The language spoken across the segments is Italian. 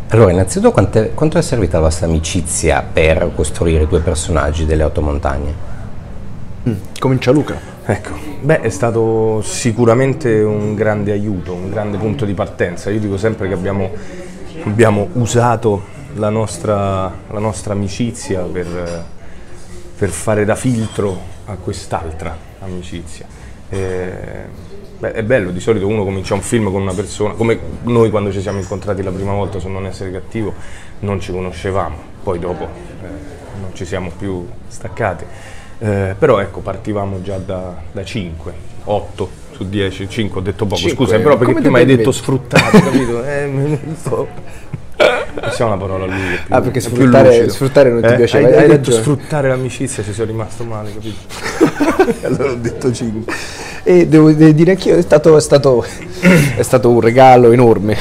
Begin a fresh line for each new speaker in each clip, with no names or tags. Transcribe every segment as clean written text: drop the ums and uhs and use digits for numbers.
Allora, innanzitutto quanto è servita la vostra amicizia per costruire i due personaggi delle Otto Montagne?
Comincia Luca.
Ecco, beh, è stato sicuramente un grande aiuto, un grande punto di partenza. Io dico sempre che abbiamo usato la nostra amicizia per fare da filtro a quest'altra amicizia. Beh, è bello, di solito uno comincia un film con una persona, come noi quando ci siamo incontrati la prima volta su Non essere cattivo, non ci conoscevamo, poi dopo non ci siamo più staccati. Però ecco, partivamo già da 5, 8 su 10, 5 ho detto poco,
5,
scusa, però perché prima hai detto sfruttato, capito? Passiamo la parola a lui.
Perché sfruttare non ti piaceva.
Hai detto sfruttare l'amicizia, ci sono rimasto male, capito? Allora ho detto 5.
E devo dire anch'io, è stato un regalo enorme.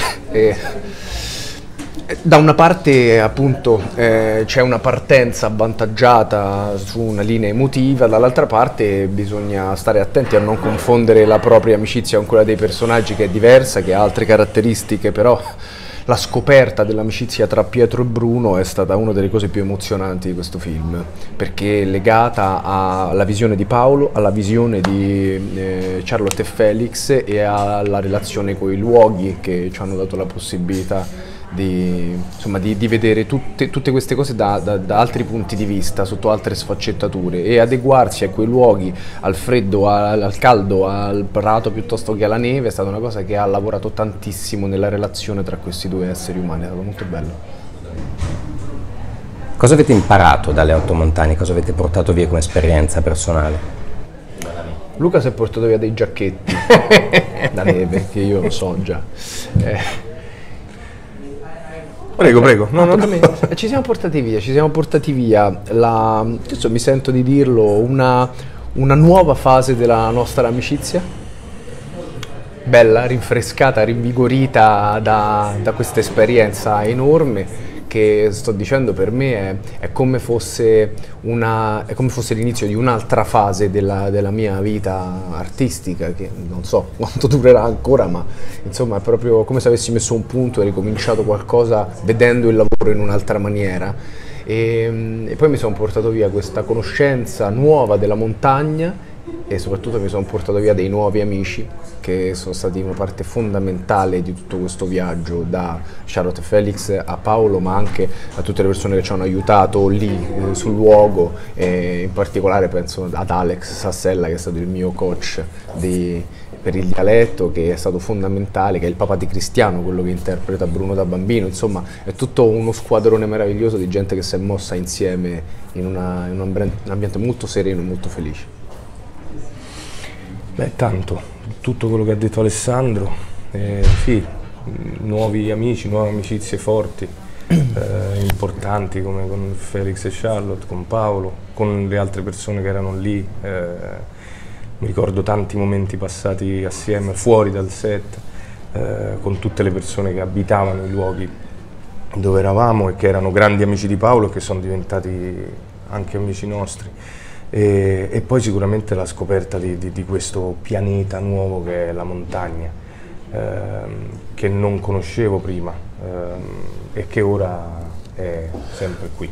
Da una parte appunto c'è una partenza avvantaggiata su una linea emotiva, dall'altra parte bisogna stare attenti a non confondere la propria amicizia con quella dei personaggi, che è diversa, che ha altre caratteristiche, però la scoperta dell'amicizia tra Pietro e Bruno è stata una delle cose più emozionanti di questo film, perché è legata alla visione di Paolo, alla visione di Charlotte e Felix e alla relazione con i luoghi che ci hanno dato la possibilità di vedere tutte queste cose da altri punti di vista, sotto altre sfaccettature, e adeguarsi a quei luoghi, al freddo, al caldo, al prato piuttosto che alla neve, è stata una cosa che ha lavorato tantissimo nella relazione tra questi due esseri umani, è stato molto bello.
Cosa avete imparato dalle Otto Montagne? Cosa avete portato via come esperienza personale?
Luca si è portato via dei giacchetti da neve, che io lo so già.
Prego. No.
Ci siamo portati via, adesso mi sento di dirlo, una nuova fase della nostra amicizia, bella, rinfrescata, rinvigorita da questa esperienza enorme, che sto dicendo per me è come fosse l'inizio di un'altra fase della mia vita artistica, che non so quanto durerà ancora, ma insomma è proprio come se avessi messo un punto e ricominciato qualcosa vedendo il lavoro in un'altra maniera. E poi mi sono portato via questa conoscenza nuova della montagna, e soprattutto mi sono portato via dei nuovi amici che sono stati una parte fondamentale di tutto questo viaggio, da Charlotte e Felix a Paolo, ma anche a tutte le persone che ci hanno aiutato lì sul luogo, e in particolare penso ad Alex Sassella, che è stato il mio coach per il dialetto, che è stato fondamentale, che è il papà di Cristiano, quello che interpreta Bruno da bambino. Insomma, è tutto uno squadrone meraviglioso di gente che si è mossa insieme in un ambiente molto sereno e molto felice.
Beh, tanto, tutto quello che ha detto Alessandro, sì, nuovi amici, nuove amicizie forti, importanti, come con Felix e Charlotte, con Paolo, con le altre persone che erano lì. Mi ricordo tanti momenti passati assieme, fuori dal set, con tutte le persone che abitavano i luoghi dove eravamo e che erano grandi amici di Paolo e che sono diventati anche amici nostri. E poi sicuramente la scoperta di questo pianeta nuovo che è la montagna, che non conoscevo prima e che ora è sempre qui.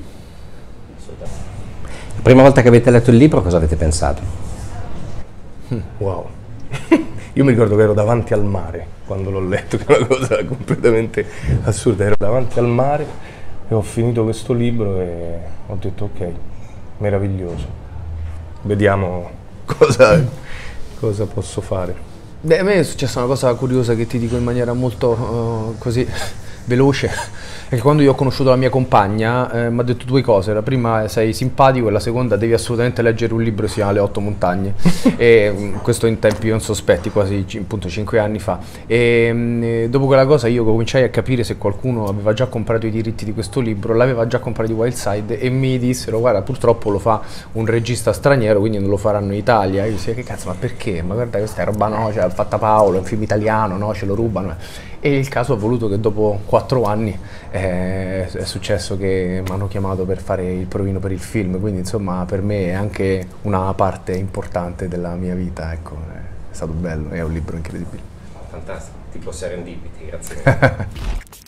La prima volta che avete letto il libro, cosa avete pensato?
Wow! Io mi ricordo che ero davanti al mare quando l'ho letto, che è una cosa completamente assurda. Ero davanti al mare e ho finito questo libro e ho detto ok, meraviglioso. Vediamo cosa posso fare.
Beh, a me è successa una cosa curiosa che ti dico in maniera molto così veloce, è che quando io ho conosciuto la mia compagna mi ha detto due cose: la prima, sei simpatico, e la seconda, devi assolutamente leggere un libro che si chiama Le Otto Montagne. E questo in tempi non sospetti, quasi appunto 5 anni fa. E dopo quella cosa io cominciai a capire se qualcuno aveva già comprato i diritti di questo libro, l'aveva già comprato di Wildside, e mi dissero: guarda, purtroppo lo fa un regista straniero, quindi non lo faranno in Italia. Io dissi: che cazzo, ma perché? Ma guarda, questa è roba, no, cioè, l'ha fatta Paolo, è un film italiano, no, ce lo rubano. E il caso ha voluto che dopo 4 anni è successo che mi hanno chiamato per fare il provino per il film, quindi insomma per me è anche una parte importante della mia vita, ecco, è stato bello, è un libro incredibile.
Fantastico, tipo Serendipity, grazie.